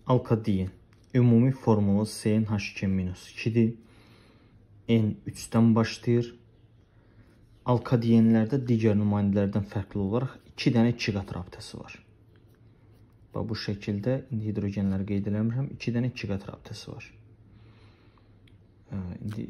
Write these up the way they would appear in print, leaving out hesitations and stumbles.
Alkadiyen. Ümumi formulu CnH2-2'dir. N3-dən başlayır. Alkadiyenlərdə digər nümayəndələrdən fərqli olaraq 2 dənə 2 qat rabitəsi var. Bu şəkildə indi hidrogenləri qeyd eləmirəm. 2 dənə 2 qat rabitəsi var. İndi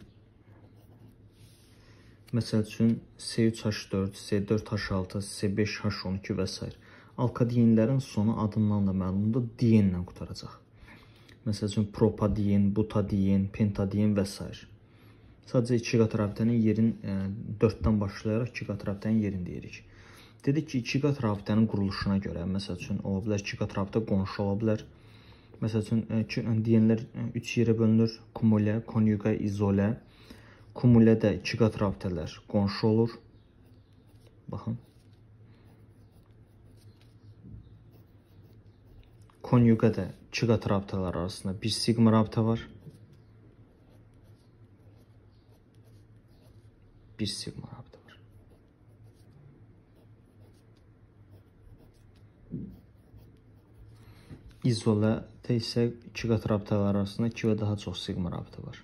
məsəl üçün C3H4, C4H6, C5H12 və s. Alkadiyenlərin sonu adından da məlumdur, diyenlə qutaracaq. Məsəl üçün propadiyen, butadiyen, pentadiyen və s. Sadəcə 2 qat rabitənin yerin 4-dən başlayaraq 2 qat rabitənin yerini deyirik. Dedik ki, 2 qat rabitənin quruluşuna görə, məsəl üçün ola bilər 2 qat rabitə qonşu ola bilər. Məsəl üçün diyenlər 3 yerə bölünür: kumulə, konyuqa, izolə. Kumulədə 2 qat rabitələr qonşu olur. Baxın. Konyuqada 2 qat rabitələr arasında 1 sigma rabitə var. 1 sigma rabitə var. İzolədə isə 2 qat rabitələr arasında 2 və daha çox sigma rabitə var.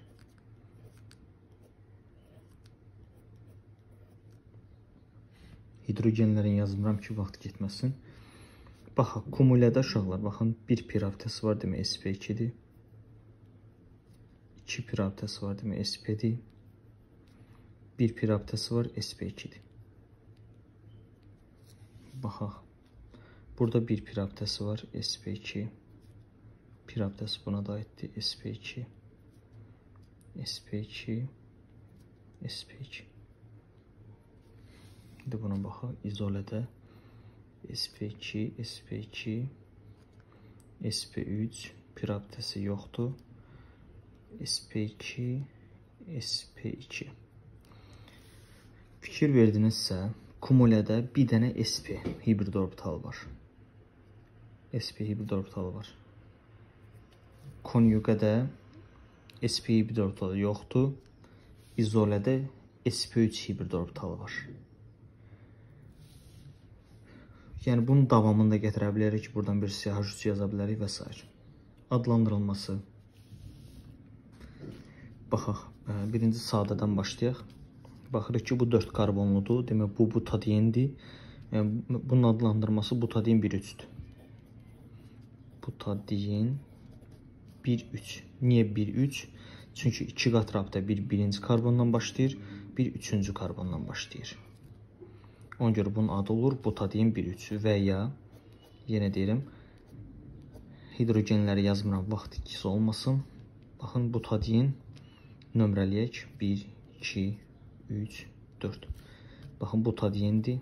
Hidrogenlərin yazmıram ki, vaxt getməsin. Baxaq, kumulədə uşaqlar, baxın, 1 pi rabitəsi var, demək sp2-dir. 2 pi rabitəsi var, demək sp-dir. 1 pi rabitəsi var, sp2-dir. Baxaq, burada 1 pi rabitəsi var, sp2. Pi rabitəsi buna da aiddir, sp2. sp2. sp2. İndi buna baxaq, izolədə sp2, sp2, sp3, pi rabitəsi yoxdur. sp2, sp2. Fikir verdinizsə, kumulədə bir dənə sp hibrid orbital var. sp hibrid orbital var. Konyuqada sp hibrid orbital yoxdur. İzolədə sp3 hibrid orbital var. Yəni bunun davamını da gətirə bilərik ki, buradan bir CH3 yaza bilərik və s. Adlandırılması. Baxaq, birinci sadədən başlayaq. Baxırıq ki, bu 4 karbonludur. Demək, bu butadiyendir. Bunun adlandırması butadiyen 1,3-dür. Butadiyen 1,3. Niyə 1,3? Çünki 2 qat rabitə birinci karbondan başlayır, bir üçüncü karbondan başlayır. Ona görə bunun adı olur butadiyen 1,3 və ya, yenə deyirəm, hidrogenləri yazmıram, vaxt ikisi olmasın. Baxın, butadiyen nömrəliyək 1, 2, 3, 4. Baxın, butadiyendir.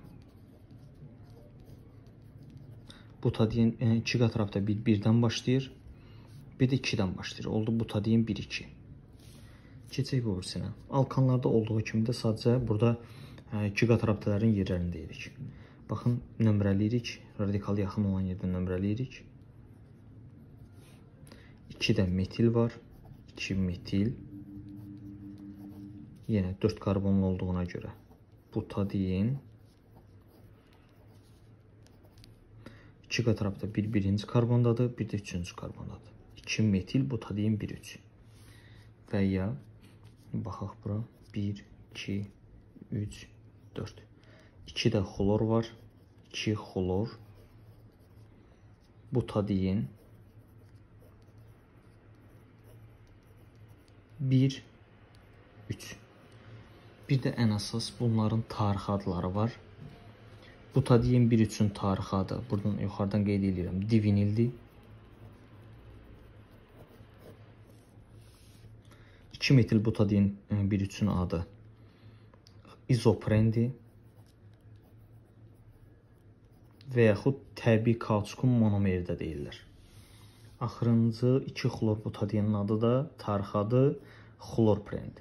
Butadiyen 2 qat rabitə 1-dən başlayır. Bir də 2-dən başlayır. Oldu butadiyen 1-2. Keçək bu birsinə. Alkanlarda olduğu kimi də sadəcə burada 2 qat rabitələrin yerlərini deyirik. Baxın, nömrələyirik. Radikal yaxın olan yerdə nömrələyirik. 2 də metil var. 2 metil. Yenə 4 karbonlu olduğuna görə butadiyen 2 qat rabitə birinci karbondadır, bir də üçüncü karbondadır. 2 metil butadiyen 1,3. Və ya baxaq bura 1, 2, 3, 4. 2 də xlor var. 2 xlor butadiyen 1, 3. Bir də ən əsas bunların tarixi adları var. Butadiyen 1,3-ün tarixi adı, buradan yuxarıdan qeyd edirəm, divinildir. 2 metil butadiyen 1,3-ün adı izoprendir. Və yaxud təbii kauçukun monomeri də deyirlər. Axırıncı 2 xlor butadiyenin adı da, tarixi adı xlorprendir.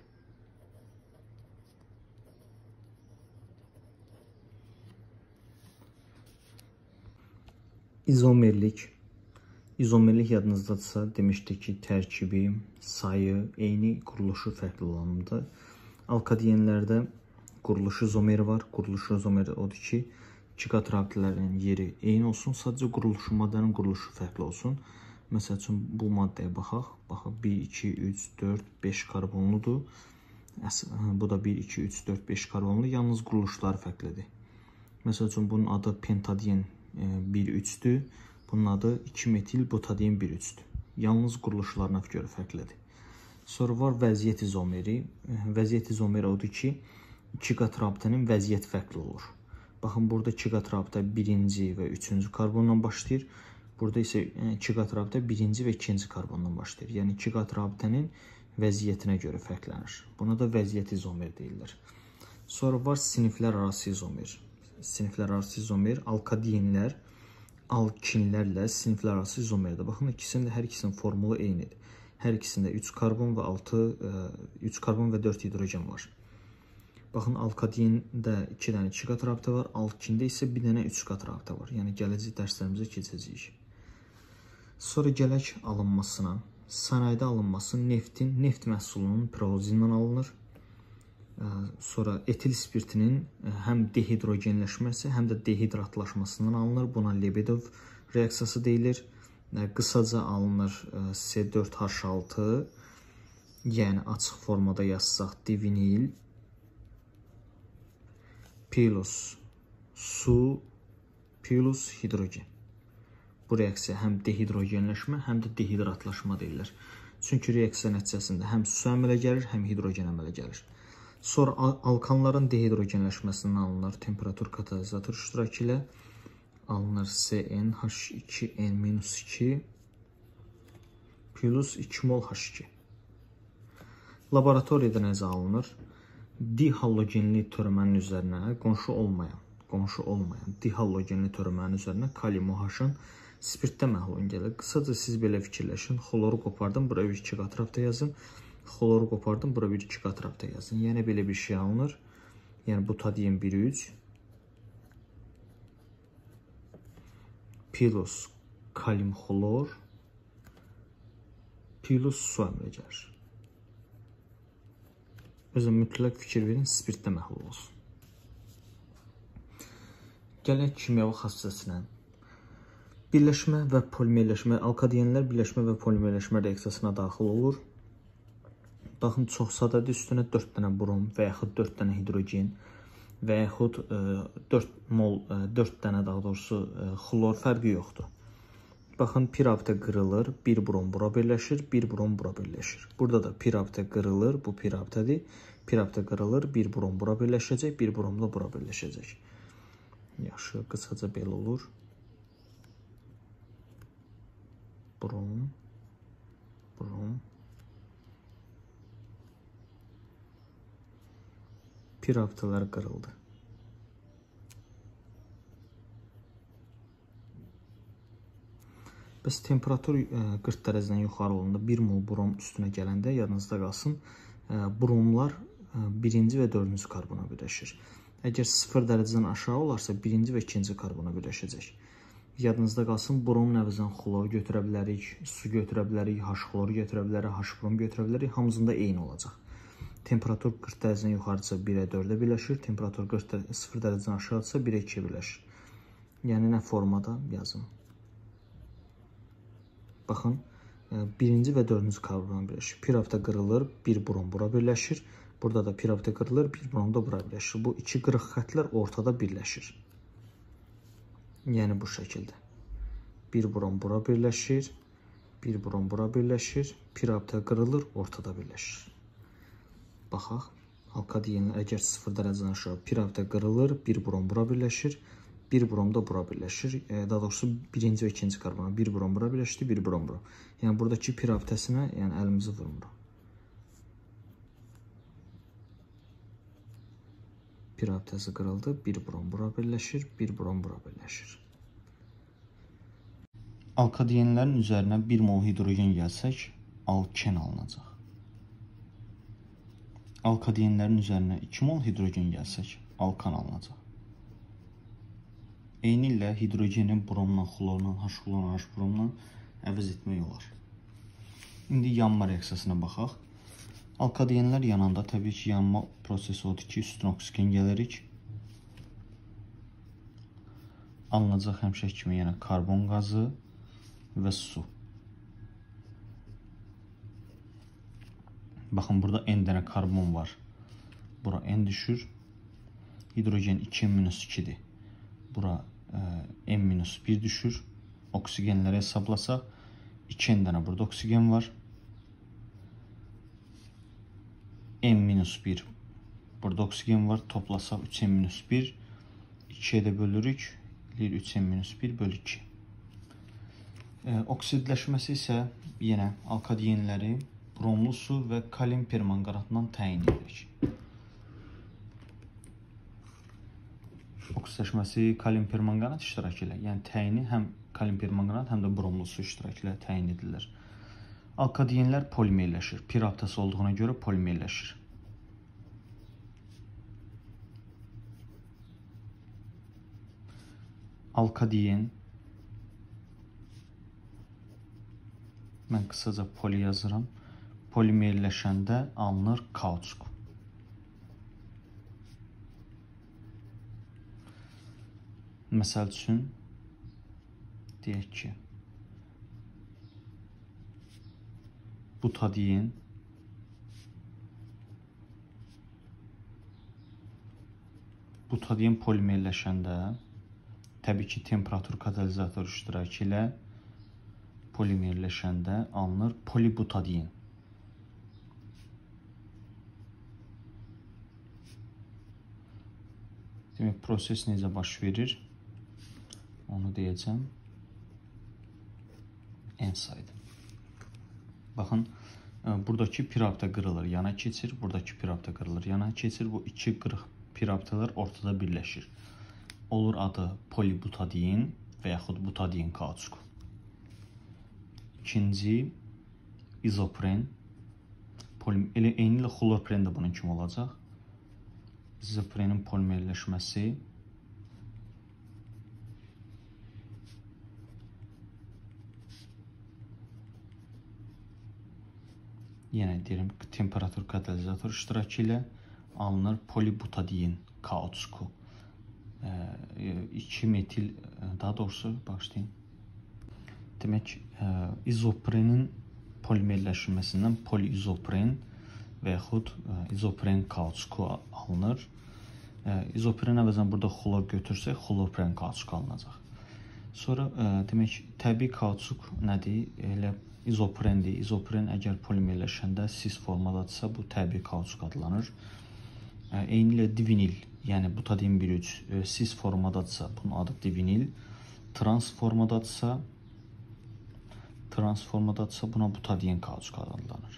İzomerlik. İzomerlik yadınızdadırsa demişdik ki, tərkibi, sayı, eyni, quruluşu fərqli olanıdır. Alkadiyenlərdə quruluşu izomeri var. Quruluşu izomeri odur ki, 2 qat rabitələrin yeri eyni olsun, sadəcə quruluşu, maddənin quruluşu fərqli olsun. Məsəl üçün bu maddəyə baxaq. Baxaq 1, 2, 3, 4, 5 karbonludur. Bu da 1, 2, 3, 4, 5 karbonlu. Yalnız quruluşları fərqlidir. Məsəl üçün bunun adı pentadiyen 1,3-dür. Bunun adı 2 metil butadiyen 1,3-dür. Yalnız quruluşlarına görə fərqlidir. Sonra var vəziyyət izomeri. Vəziyyət izomeri odur ki, 2 qat rabitənin vəziyyəti fərqli olur. Baxın, burada 2 qat rabitə 1-ci və 3-cü karbondan başlayır. Burada isə 2 qat rabitə 1-ci və 2-ci karbondan başlayır. Yəni 2 qat rabitənin vəziyyətinə görə fərqlənir. Buna da vəziyyət izomeri deyirlər. Sonra var siniflər arası izomer. Siniflər arası izomer alkadiyinlər, alkinlərlə siniflər arası izomerdir. Baxın, hər ikisinin formulu eynidir. Hər ikisində 3 karbon və 4 hidrogen var. Baxın, alkadiyində 2 dənə 2 qat rabitə var, alkində isə 1 dənə 3 qat rabitə var. Yəni gələcək dərslərimizə keçəcəyik. Sonra gələk alınmasına. Sənayedə alınması neft məhsulunun pirolizindən alınır. Sonra etil spirtinin həm dehidrogenləşməsi, həm də dehidratlaşmasından alınır. Buna Lebedov reaksiyası deyilir. Qısaca alınır C4H6, yəni açıq formada yazsaq divinil plus su plus hidrogen. Bu reaksiya həm dehidrogenləşmə, həm də dehidratlaşma deyirlər. Çünki reaksiya nəticəsində həm su əmələ gəlir, həm hidrogen əmələ gəlir. Sonra alkanların dehidrogenləşməsindən alınır temperatur katalizator iştirakı ilə. Alınır CnH2n-2 plus 2 mol H2. Laboratoriyada necə alınır? Dihalogenli törəmənin üzərinə qonşu olmayan dihalogenli törəmənin üzərinə kalium OH-ın spirtdə məhlulun gəlir. Qısaca siz belə fikirləşin. Xloru qopardım, bura 2 qat rabitə yazın. Xloru qopardım, bura 2 qat rabitə yazın. Yəni belə bir şey alınır. Yəni butadiyen 1,3 plus kalium xlor plus su əmələ gəlir. Özün mütləq fikir verin, spirtdə məhlul olsun. Gələk kimyəvi xassəsinə. Birləşmə və polimerləşmə, alkadiyenlər birləşmə və polimerləşmə reaksiyasına daxil olur. Baxın, çox sadədir, üstünə 4 dənə brom və yaxud 4 dənə hidrogen və yaxud 4 dənə daha doğrusu xlor fərqi yoxdur. Baxın, pi rabitə qırılır, 1 brom bura birləşir, 1 brom bura birləşir. Burada da pi rabitə qırılır, bu pi rabitədir. Pi rabitə qırılır, 1 brom bura birləşəcək, 1 brom da bura birləşəcək. Yaxşı, qısaca belə olur. Brom, brom. Pi rabitələr qırıldı. Bəs temperatur 40 dərəcədən yuxarı olanda 1 mol brom üstünə gələndə yadınızda qalsın, bromlar 1-ci və 4-cü karbona birləşir. Əgər 0 dərəcədən aşağı olarsa 1-ci və 2-ci karbona birləşəcək. Yadınızda qalsın, brom nəvizən xlor götürə bilərik, su götürə bilərik, H-xloru götürə bilərik, H-brom götürə bilərik, hamısında eyni olacaq. Temperatur 40 dərəcədən yuxarıdırsa 1-ə 4-ə birləşir, temperatur 0 dərəcədən aşağıdırsa 1-ə 2-ə birləşir. Yəni nə formada yazın. Baxın, 1-ci və 4-cü karbona birləşir. Pi rabitə qırılır, 1 brom bura birləşir. Burada da pi rabitə qırılır, 1 brom da bura birləşir. Bu iki qırıq xətlər ortada birləşir. Yəni bu şəkildə. 1 brom bura birləşir, 1 brom bura birləşir, pi rabitə qırılır, ortada birləşir. Baxaq, alkadiyenlər əgər 0 dərəcədən aşağı pi rabitə qırılır, 1 brom bura birləşir, 1 brom da bura birləşir. Daha doğrusu 1-ci və 2-ci karbona 1 brom bura birləşdi, 1 brom bura. Yəni buradakı pi rabitəsinə əlimizi vurmuruq. Pi rabitəsi qırıldı, 1 brom bura birləşir, 1 brom bura birləşir. Alkadiyenlərin üzərinə 1 mol hidrogen gəlsək, alken alınacaq. Alkadiyenlərin üzərinə 2 mol hidrogen gəlsək, alkan alınacaq. Eyni ilə hidrogenin bromla, xlorla, H-xlorla, H-bromla əvəz etmək olar. İndi yanma reaksiyasına baxaq. Alkadiyenlər yananda təbii ki, yanma prosesi odur ki, üstünə oksigen gəlirik. Alınacaq həmişə kimi, yəni karbon qazı və su. Baxın, burada n dənə karbon var. Bura n düşür. Hidrogen 2n-2-dir. Bura n-1 düşür. Oksigenləri hesablasaq 2n dənə burada oksigen var. n-1 burada oksigen var. Toplasaq 3n-1 2-yə də bölürük. 3n-1 bölü 2. Oksidləşməsi isə yenə alkadiyenləri bromlu su və kalium permanqanatından təyin edirik. Oksidləşməsi kalium permanqanat iştirak ilə, yəni təyini həm kalium permanqanat, həm də bromlu su iştirak ilə təyin edilir. Alkadiyenlər polimerləşir. Pir haftası olduğuna görə polimerləşir. Alkadiyen, mən qısaca poli yazıram, polimerləşəndə alınır kauçuk. Məsəl üçün, deyək ki, butadiyen polimerləşəndə, təbii ki, temperatur katalizator iştirakı ilə polimerləşəndə alınır polibutadiyen. Demək, proses necə baş verir? Onu deyəcəm. N saydı. Baxın, buradakı pirapta qırılır, yana keçir. Buradakı pirapta qırılır, yana keçir. Bu iki qırıq piraptalar ortada birləşir. Olur adı polibutadiyen və yaxud butadiyen kauçuk. İkinci, izopren. Elə eyni ilə xlorpren də bunun kimi olacaq. İzoprenin polimerləşməsi yenə deyirəm, temperatur katalizator iştirakı ilə alınır polibutadiyen kauçuku. 2 metil, daha doğrusu başlayayım. Demək, izoprenin polimerləşməsindən poliizopren və yaxud izopren kauçuku alınır. İzopren əvəzən burada xlor götürsək, xlorpren kauçuk alınacaq. Sonra, demək, təbii kauçuk nədir? Elə izoprendir. İzopren əgər polimerləşəndə sis formadadırsa, bu təbii kauçuk adlanır. Eyni ilə divinil, yəni butadiyen 1,3 sis formadadırsa, bunun adı divinil. Trans formadadırsa, buna butadiyen kauçuk adlanır.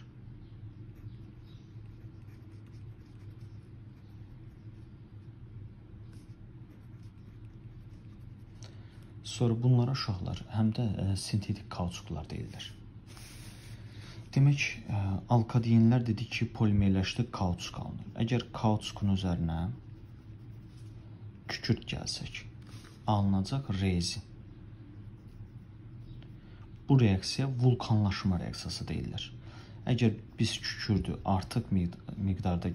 Sonra bunlara uşaqlar həm də sintetik kauçuklar deyilir. Demək, alkadiyenlər dedik ki, polimerləşdi, kauçuk alınır. Əgər kauçukun üzərinə kükürt gəlsək, alınacaq rezin. Bu reaksiya vulkanlaşma reaksiyası deyilir. Əgər biz kükürdü artıq miqdarda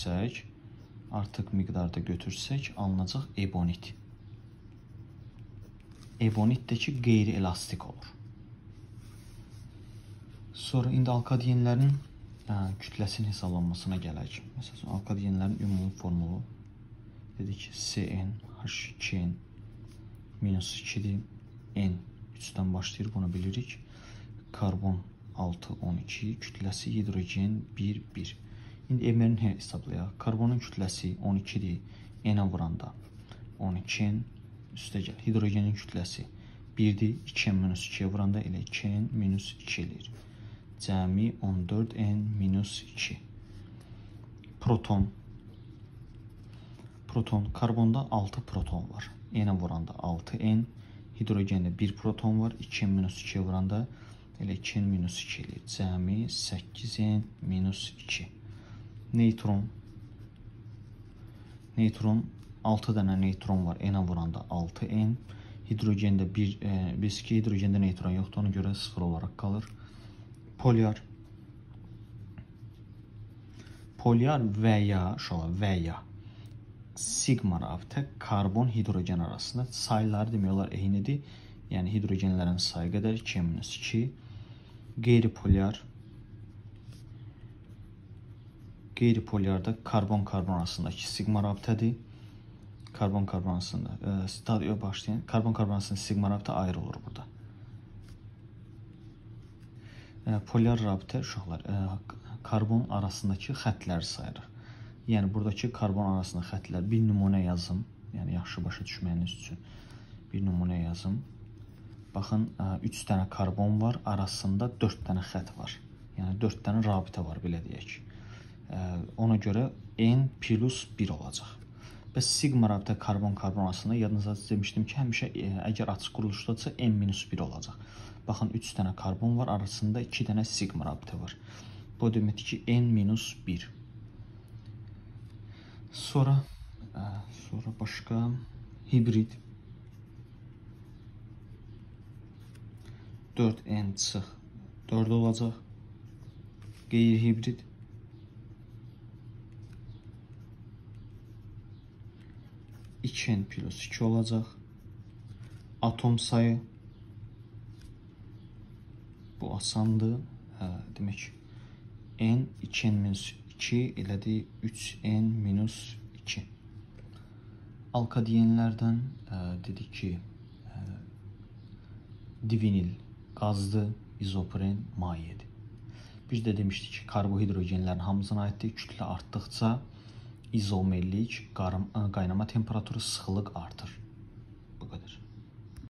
götürsək, alınacaq ebonit. Ebonit də ki, qeyri-elastik olur. Sonra indi alkadiyenlərin kütləsinin hesablanmasına gələk. Məsələn, alkadiyenlərin ümumi formulu dedik ki, CnH2n -2-dir. N 3-dən başlayır, bunu bilirik. Karbon 6-12, kütləsi hidrogen 1-1. İndi Emerin hesablayaq. Karbonun kütləsi 12-dir. N-ə vuranda 12n üstə gəl. Hidrogenin kütləsi 1-dir. 2n-2-yə vuranda elə 2n-2 eləyir. Cəmi 14n-2. Proton. Karbonda 6 proton var. N-ə vuranda 6n. Hidrogende 1 proton var. 2n-2'ye vuranda elə 2n-2 eləyir. Cəmi 8n-2. Neytron 6 dənə neytron var. N-ə vuranda 6n. Hidrogende biz ki, hidrogende neytron yoxdur. Ona görə 0 olaraq qalır. Polyar və ya sigma rabitə karbon hidrogen arasında sayıları demək olar eynidir. Yəni hidrogenlərin sayı qədər 2n-2. Qeyri-polyar qeyri-polyarda karbon-karbon arasındakı sigma rabitədir. Karbon-karbon arasında stadiya başlayan karbon-karbon arasında sigma rabitə ayrılır burada. Polyar rabitə uşaqlar karbon arasındakı xəttləri sayırıq. Yəni buradakı karbon arasında xəttlər bir nümunə yazım. Yəni yaxşı başa düşməyiniz üçün bir nümunə yazım. Baxın 3 dənə karbon var, arasında 4 dənə xətt var. Yəni 4 dənə rabitə var belə deyək. Ona görə n plus 1 olacaq. Bəs sigma rabitə karbon-karbon arasında yadınızda demişdim ki, həmişə əgər açıq quruluşdadsa n-1 olacaq. Baxın 3 dənə karbon var, arasında 2 dənə sigma rabitə var. Bu deməkdir ki, n-1. Sonra başqa hibrid 4n çıx 4 olacaq. Qeyri-hibrid 2n plus 2 olacaq. Atom sayı bu asandır. Demək n 2n-2 elədi 3n-2. Alkadiyenlərdən dedik ki, divinil qazdır, izopren mayedir. Biz də demişdik ki, karbohidrogenlərin hamısına aiddir. Kütlə artdıqca izomerlik, qaynama temperaturu, sıxılıq artır.